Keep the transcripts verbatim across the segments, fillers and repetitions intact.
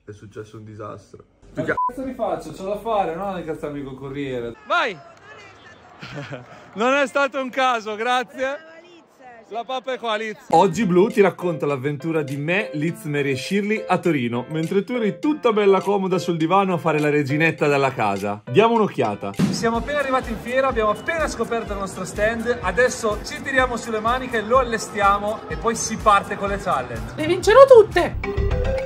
È successo un disastro. Ma che cazzo li faccio? C'ho da fare, non incazzarmi col corriere. Vai! Non è stato un caso, grazie. La pappa è qua, Liz. Oggi Blu ti racconta l'avventura di me, Liz, Mary e Shirley a Torino, mentre tu eri tutta bella comoda sul divano a fare la reginetta della casa. Diamo un'occhiata. Siamo appena arrivati in fiera, abbiamo appena scoperto il nostro stand. Adesso ci tiriamo sulle maniche, lo allestiamo e poi si parte con le challenge. Le vincerò tutte!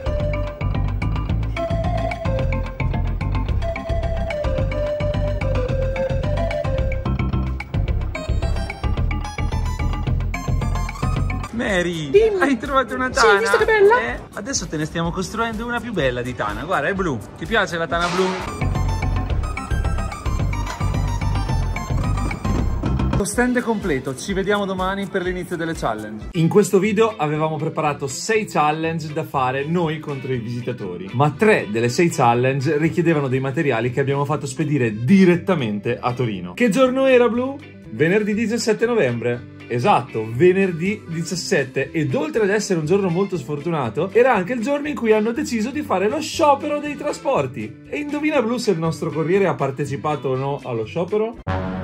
Mary, dimmi. Hai trovato una tana? Sì, hai visto che bella? Eh? Adesso te ne stiamo costruendo una più bella di tana. Guarda, è blu. Ti piace la tana blu? Lo stand è completo, ci vediamo domani per l'inizio delle challenge. In questo video avevamo preparato sei challenge da fare noi contro i visitatori, ma tre delle sei challenge richiedevano dei materiali che abbiamo fatto spedire direttamente a Torino. Che giorno era, Blu? Venerdì diciassette novembre. Esatto, venerdì diciassette, ed oltre ad essere un giorno molto sfortunato, era anche il giorno in cui hanno deciso di fare lo sciopero dei trasporti. E indovina, Blu, se il nostro corriere ha partecipato o no allo sciopero?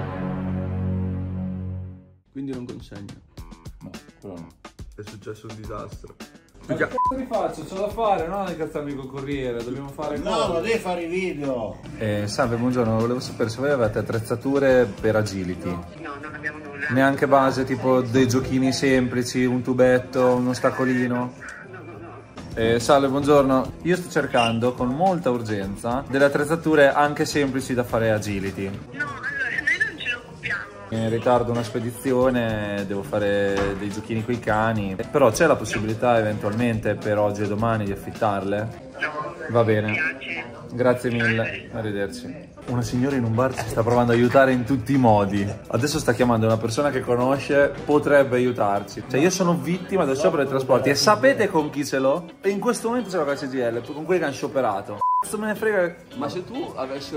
Quindi non consegna. No, però no. È successo un disastro. Ma che cazzo li faccio? C'ho da fare, non incazzarmi col corriere, dobbiamo fare no, cose. ma devi fare i video. Eh, salve, buongiorno, volevo sapere se voi avete attrezzature per agility. No, non abbiamo nulla. Neanche base, tipo dei giochini semplici, un tubetto, uno staccolino. No, no, no. Eh, salve, buongiorno. Io sto cercando con molta urgenza delle attrezzature anche semplici da fare agility. No, allora, noi non ce ne occupiamo. In ritardo una spedizione, devo fare dei giochini coi cani. Però c'è la possibilità eventualmente per oggi e domani di affittarle? No. Va bene. Mi piace. Grazie mille, arrivederci. Una signora in un bar ci sta provando a aiutare in tutti i modi. Adesso sta chiamando una persona che conosce, potrebbe aiutarci. Cioè, io sono vittima del sciopero dei trasporti e sapete con chi ce l'ho? E in questo momento ce l'ho con la C G I L, con quelli che hanno scioperato. Cazzo me ne frega. Ma se tu avessi...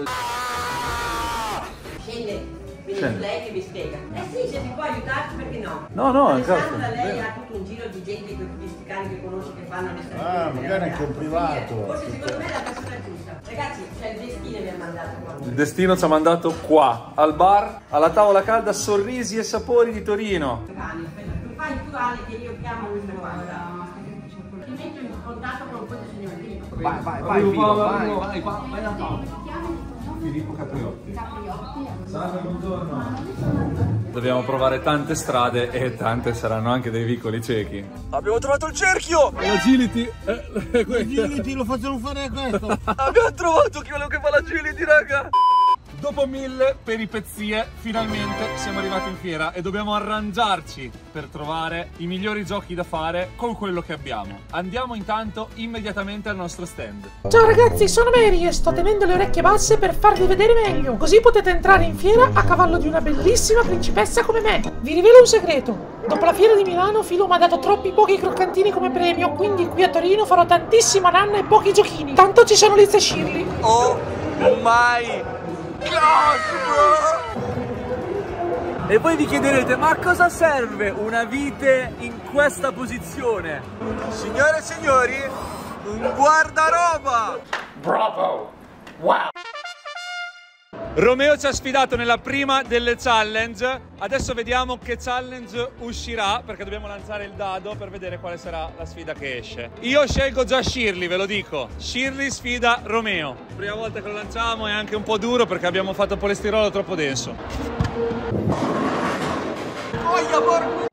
Scende, quindi Scende. lei che mi spiega. Eh sì, se ti può aiutarti, perché no? No, no, Alessandra, cazzo. lei ha tutto un giro di gente con tutti questi cani che conosce che fanno le stagioni. Ah, magari anche in privato. Forse secondo me è la persona giusta. Ragazzi, cioè il destino mi ha mandato qua. Il destino ci ha mandato qua, al bar, alla tavola calda Sorrisi e Sapori di Torino. Cani, aspetta, tu fai tu Ale che io chiamo questa qua. Ti metto in contatto con questo signore. Vieni. Vai, vai, vai, Filo, vai, vai, vai, vai da tavola. Filippo Capriotti. Salve, buongiorno. Dobbiamo provare tante strade e tante saranno anche dei vicoli ciechi. Abbiamo trovato il cerchio! L'agility! Eh, Agility lo facciamo fare a questo. Abbiamo trovato chi quello che fa l'agility, raga! Dopo mille peripezie, finalmente siamo arrivati in fiera e dobbiamo arrangiarci per trovare i migliori giochi da fare con quello che abbiamo. Andiamo intanto immediatamente al nostro stand. Ciao ragazzi, sono Mary e sto tenendo le orecchie basse per farvi vedere meglio. Così potete entrare in fiera a cavallo di una bellissima principessa come me. Vi rivelo un segreto. Dopo la fiera di Milano, Filo mi ha dato troppi pochi croccantini come premio, quindi qui a Torino farò tantissima nanna e pochi giochini. Tanto ci sono Liz e Shirley. Oh my God, bro! E voi vi chiederete, ma a cosa serve una vite in questa posizione? Signore e signori, un guardaroba! Bravo! Wow! Romeo ci ha sfidato nella prima delle challenge. Adesso vediamo che challenge uscirà, perché dobbiamo lanciare il dado per vedere quale sarà la sfida che esce. Io scelgo già Shirley, ve lo dico. Shirley sfida Romeo. Prima volta che lo lanciamo è anche un po' duro perché abbiamo fatto polistirolo troppo denso. Oia, porco!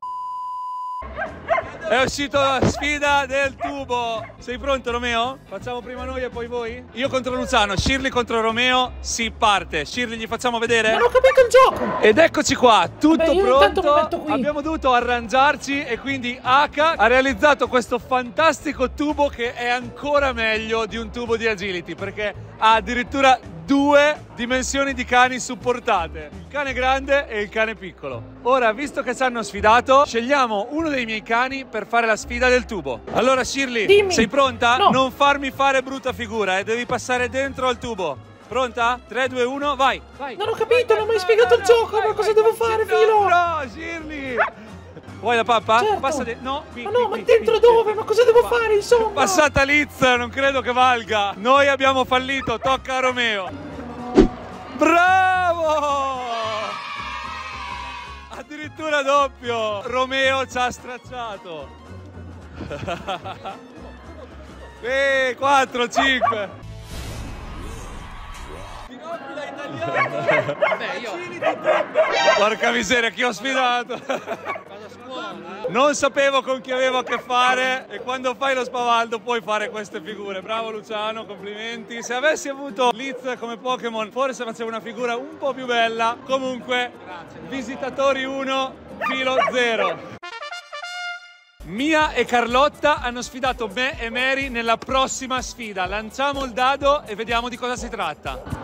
È uscita la sfida del tubo. Sei pronto, Romeo? Facciamo prima noi e poi voi? Io contro Luciano, Shirley contro Romeo. Si parte. Shirley, gli facciamo vedere? Non ho capito il gioco. Ed eccoci qua, tutto Beh, io intanto mi pronto. metto qui. Abbiamo dovuto arrangiarci e quindi Aka ha realizzato questo fantastico tubo che è ancora meglio di un tubo di agility, perché ha addirittura due dimensioni di cani supportate, il cane grande e il cane piccolo. Ora, visto che ci hanno sfidato, scegliamo uno dei miei cani per fare la sfida del tubo. Allora Shirley, Dimmi. sei pronta? No. Non farmi fare brutta figura, eh? Devi passare dentro al tubo. Pronta? tre, due, uno, vai! vai. Non ho capito, non mi hai spiegato il gioco, ma cosa devo fare, Filo? No, Shirley! Vuoi la pappa? Certo. Passa de- No, qui, Ma no, qui, ma qui, dentro qui, dove? qui. Ma cosa devo fare, insomma? Passata Liz, non credo che valga. Noi abbiamo fallito, tocca a Romeo. Bravo! Addirittura doppio. Romeo ci ha stracciato. E quattro, cinque. Porca miseria, chi ho sfidato? Non sapevo con chi avevo a che fare e quando fai lo spavaldo puoi fare queste figure. Bravo Luciano, complimenti. Se avessi avuto Liz come Pokémon forse facevo una figura un po' più bella. Comunque, visitatori uno, filo zero. Mia e Carlotta hanno sfidato me e Mary nella prossima sfida. Lanciamo il dado e vediamo di cosa si tratta.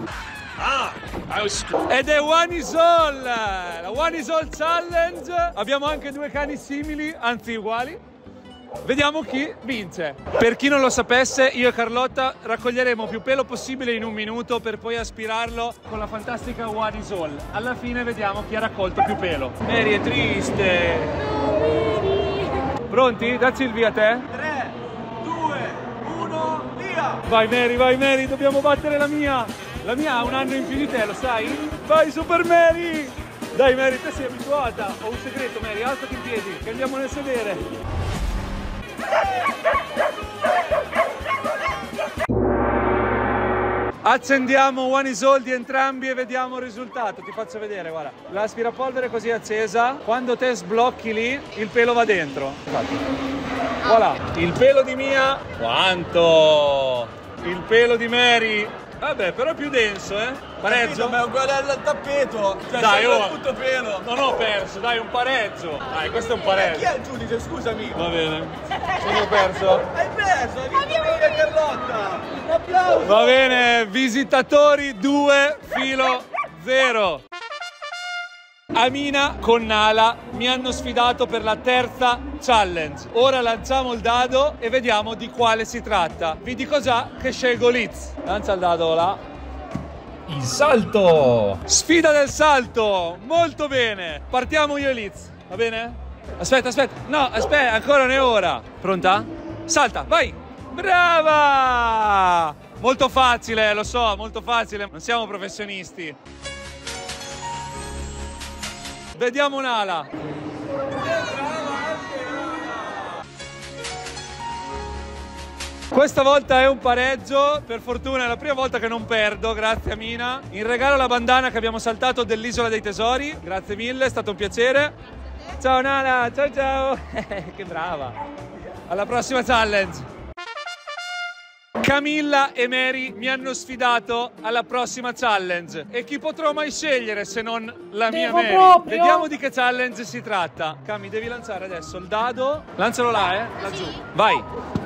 Ed è One is All, la One is All Challenge. Abbiamo anche due cani simili, anzi uguali. Vediamo chi vince. Per chi non lo sapesse, io e Carlotta raccoglieremo più pelo possibile in un minuto per poi aspirarlo con la fantastica One is All. Alla fine vediamo chi ha raccolto più pelo. Mary è triste. Pronti? Dacci il via a te. tre, due, uno, via! Vai Mary, vai Mary, dobbiamo battere la mia. La mia ha un anno in più di te, lo sai? Vai Super Mary! Dai Mary, te sei abituata. Ho un segreto Mary, alzati in piedi, che andiamo nel sedere. Accendiamo One is All di entrambi e vediamo il risultato. Ti faccio vedere, guarda. L'aspirapolvere così accesa, quando te sblocchi lì, il pelo va dentro. Infatti. Voilà, il pelo di Mia. Quanto? Il pelo di Mary. Vabbè, però è più denso, eh? Pareggio? Ma è uguale al tappeto. Cioè, dai, oh, tutto pelo. non ho perso, dai, un pareggio. Dai, questo è un pareggio. Chi è il giudice? Scusami. Va bene. Sono perso. Hai perso, hai vinto Mia Carlotta. Un applauso. Va bene, visitatori due, filo zero. Amina con Nala mi hanno sfidato per la terza challenge. Ora lanciamo il dado e vediamo di quale si tratta. Vi dico già che scelgo Liz. Lancia il dado là. Il salto! Sfida del salto! Molto bene! Partiamo io e Liz, va bene? Aspetta, aspetta. No, aspetta, ancora non è ora. Pronta? Salta, vai! Brava! Molto facile, lo so, molto facile. Non siamo professionisti. Vediamo un'ala. Questa volta è un pareggio, per fortuna è la prima volta che non perdo, grazie a Mina. In regalo la bandana che abbiamo saltato dell'Isola dei Tesori, grazie mille, è stato un piacere. Ciao Nala, ciao ciao. Che brava. Alla prossima challenge. Camilla e Mary mi hanno sfidato alla prossima challenge. E chi potrò mai scegliere se non la mia Devo Mary? proprio. Vediamo di che challenge si tratta. Cami, devi lanciare adesso il dado. Lancialo là, eh, laggiù. Vai.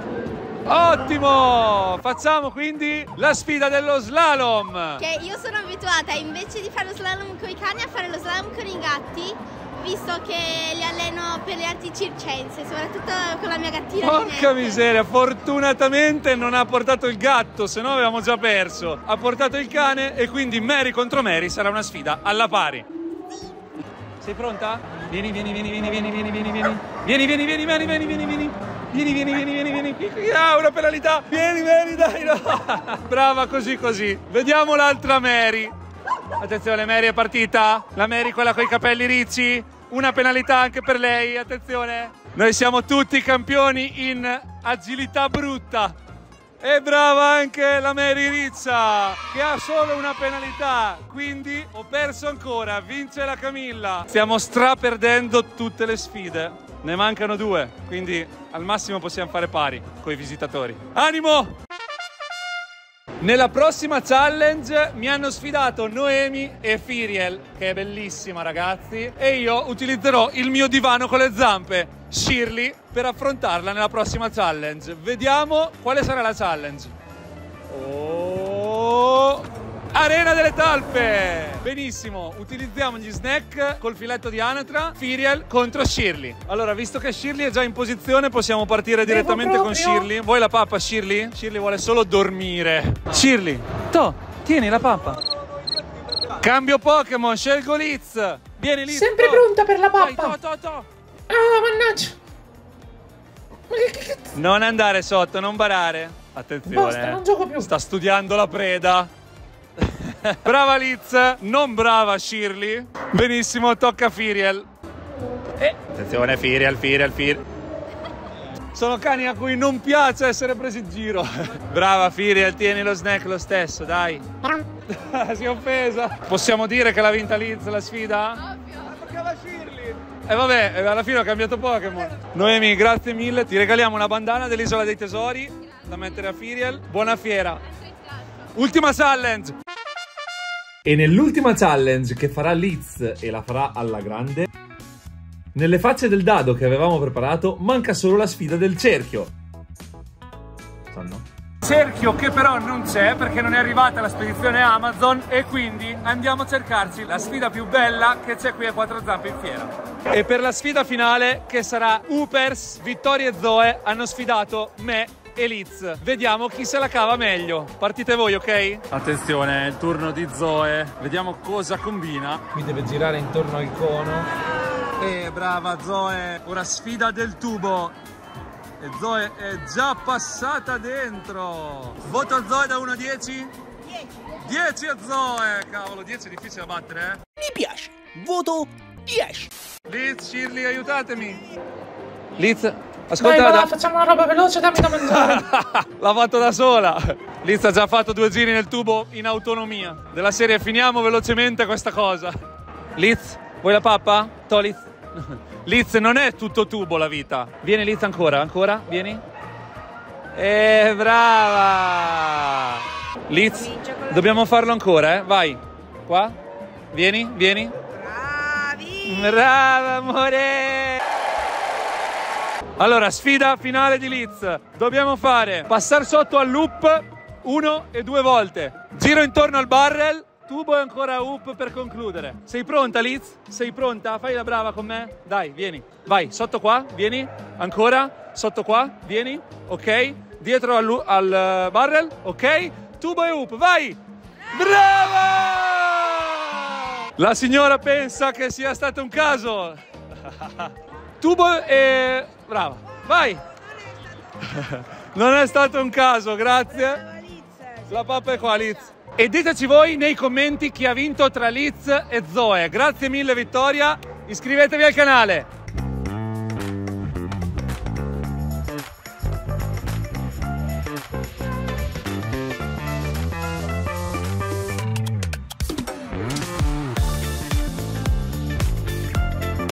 Ottimo! Facciamo quindi la sfida dello slalom. Che io sono abituata invece di fare lo slalom con i cani a fare lo slalom con i gatti, visto che li alleno per le arti circense, soprattutto con la mia gattina. Porca miseria, fortunatamente non ha portato il gatto, se no avevamo già perso. Ha portato il cane e quindi Mary contro Mary sarà una sfida alla pari. Sei pronta? Vieni, vieni, vieni, vieni, vieni, vieni, vieni, vieni. Vieni, vieni, vieni, vieni, vieni, vieni, vieni. Vieni, vieni, vieni, vieni, vieni. Qui, ah, una penalità. Vieni, vieni, dai, no. Brava, così, così. Vediamo l'altra Mary. Attenzione, Mary è partita. La Mary, quella con i capelli ricci. Una penalità anche per lei, attenzione. Noi siamo tutti campioni in agilità brutta. E brava anche la Mary Rizza, che ha solo una penalità. Quindi ho perso ancora, vince la Camilla. Stiamo straperdendo tutte le sfide. Ne mancano due, quindi al massimo possiamo fare pari con i visitatori. Animo! Nella prossima challenge mi hanno sfidato Noemi e Firiel, che è bellissima ragazzi, e io utilizzerò il mio divano con le zampe, Shirley, per affrontarla nella prossima challenge. Vediamo quale sarà la challenge. Oh! Arena delle talpe! Benissimo, utilizziamo gli snack col filetto di anatra, Firiel contro Shirley. Allora, visto che Shirley è già in posizione, possiamo partire direttamente con Shirley. Vuoi la pappa, Shirley? Shirley vuole solo dormire. Shirley, to, tieni la pappa. Cambio Pokémon, scelgo Liz. Vieni Liz. Sempre to. pronta per la Vai, pappa. to, to, to. Ah, mannaggia. Ma che, che, che... Non andare sotto, non barare. Attenzione. Basta, non gioco più. Sta studiando la preda. Brava Liz, non brava Shirley. Benissimo, tocca a Firiel. Eh. Attenzione, Firiel, Firiel, Firiel. Sono cani a cui non piace essere presi in giro. Brava Firiel, tieni lo snack lo stesso, dai. Si è offesa. Possiamo dire che l'ha vinta Liz la sfida? Toccava Shirley. E vabbè, alla fine ho cambiato Pokémon. Noemi, grazie mille. Ti regaliamo una bandana dell'Isola dei Tesori da mettere a Firiel. Buona fiera. Ultima challenge. E nell'ultima challenge che farà Liz e la farà alla grande, nelle facce del dado che avevamo preparato manca solo la sfida del cerchio. Sanno? Cerchio che però non c'è perché non è arrivata la spedizione Amazon e quindi andiamo a cercarci la sfida più bella che c'è qui a Quattro Zampe in fiera. E per la sfida finale, che sarà Hoopers, Vittoria e Zoe hanno sfidato me e Liz. Vediamo chi se la cava meglio. Partite voi, ok? Attenzione, è il turno di Zoe. Vediamo cosa combina. Mi deve girare intorno al cono. E brava Zoe. Ora sfida del tubo. E Zoe è già passata dentro. Voto a Zoe da uno a dieci? dieci. dieci a Zoe. Cavolo, dieci è difficile da battere, eh? Mi piace. Voto dieci. Liz, Shirley, aiutatemi. Liz, ascolta. Dai, va, da... facciamo una roba veloce, dammi da mangiare. L'ha fatto da sola. Liz ha già fatto due giri nel tubo in autonomia. Della serie finiamo velocemente questa cosa. Liz, vuoi la pappa? To Liz. Liz, non è tutto tubo la vita. Vieni Liz ancora, ancora, vieni. E brava. Liz, dobbiamo farlo ancora, eh? Vai. Qua. Vieni, vieni. Bravi! Brava, amore. Allora, sfida finale di Liz. Dobbiamo fare passare sotto al loop uno e due volte. Giro intorno al barrel. Tubo e ancora hoop per concludere. Sei pronta, Liz? Sei pronta? Fai la brava con me? Dai, vieni. Vai, sotto qua, vieni. Ancora, sotto qua, vieni. Ok. Dietro al, al barrel. Ok. Tubo e hoop, vai. Brava! La signora pensa che sia stato un caso. Tubo e... Brava. Vai. Non è stato un caso, grazie. La pappa è qua, Liz. E diteci voi nei commenti chi ha vinto tra Liz e Zoe. Grazie mille Vittoria, iscrivetevi al canale.